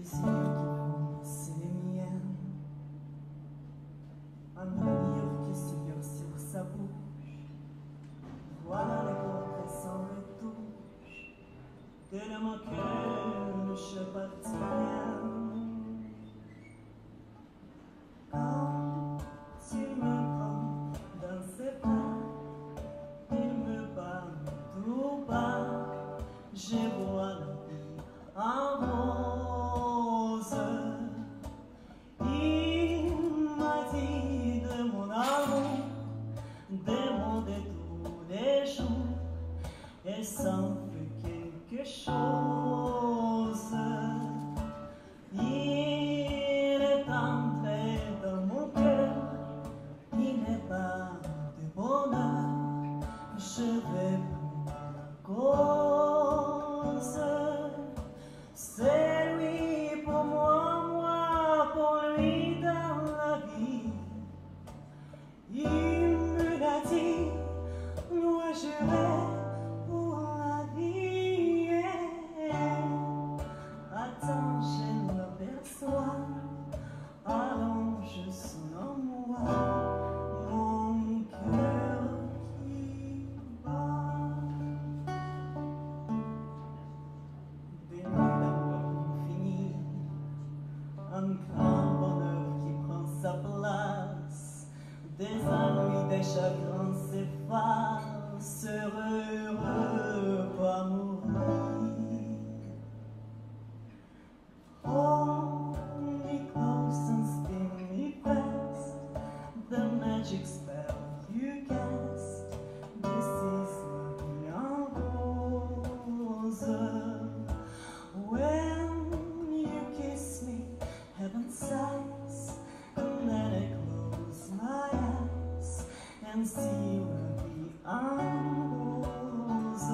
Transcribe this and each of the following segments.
yeux qui font, c'est les miens. Un avenir qui s'ouvre sur sa bouche. Voilà les portraits sans retouche. Tellement que je partirai. Quand tu me prends dans ses bras, il me parle tout bas. Je vois la vie en rose. Il m'a dit de mon amour, des mots de tous les jours, et ça me fait quelque chose. Il est entré dans mon cœur, il n'est pas de bonheur, je vais prendre la cause. C'est lui pour moi, moi pour lui dans la vie. Il me l'a dit, moi je vais pour la vie. Attends, je l'aperçois, allonge son en moi, mon cœur qui bat. Des nuits d'amour infinies, un grand bonheur qui prend sa place, des ennuis, des chagrins s'effacent, heureux va mourir. Hold me close and spin me fast, the magic spell you cast. This is love en rose. When you kiss me, heaven sighs, and then I close my eyes and see where we en rose.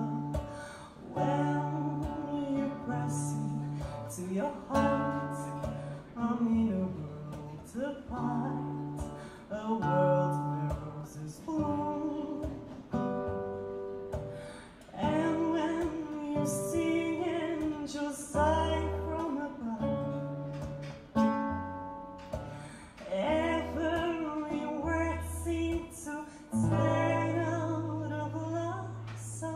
When you press me to your heart, I'm in a world apart, a world where roses bloom. And when you sing angels sigh from above, every word seems to turn out of love. So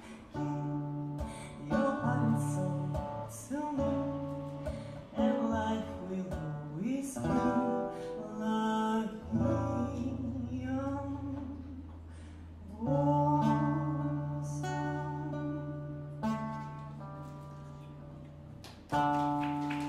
give your heart and soul to me, and life will always be la vie en rose.